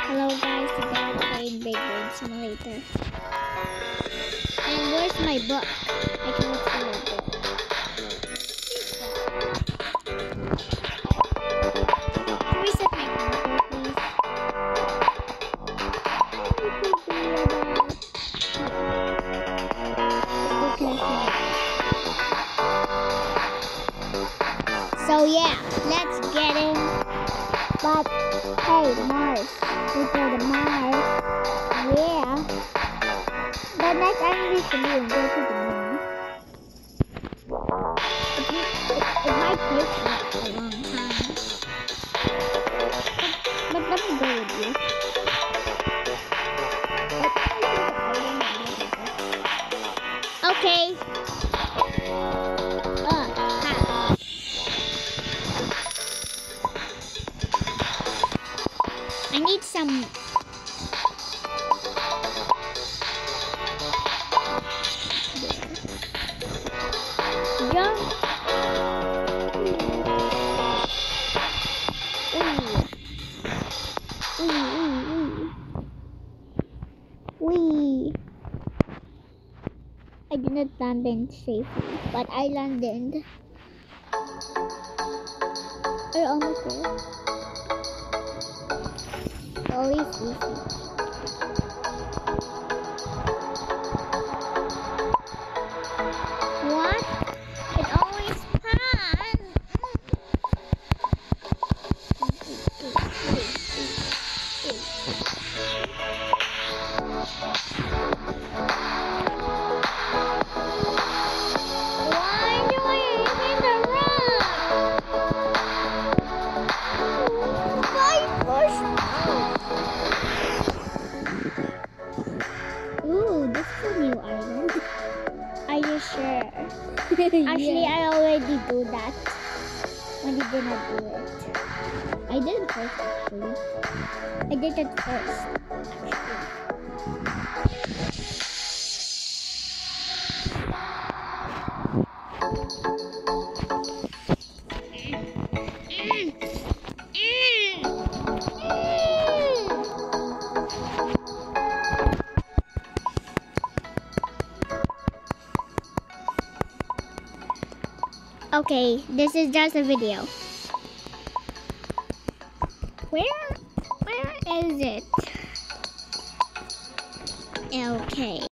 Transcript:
Hello guys, today I'm playing Big Brain Simulator. And where's my book? I cannot see my book. Can we set my computer, please? So yeah, let's get in. But hey, Mars, we go to Mars. Yeah. But let's actually go to the moon. It might take a long time. But let me go with you. Okay. I need some. Jump. Wee. I did not land in safely, but I landed. We're almost there. Always easy. What? It always fun. Why do I hit the rock? Why push? Ooh, this is a new island. Are you sure? Actually, yeah. I already do that. When you did not do it. I did it first, actually. I did it first, Okay, this is just a video. Where is it? Okay.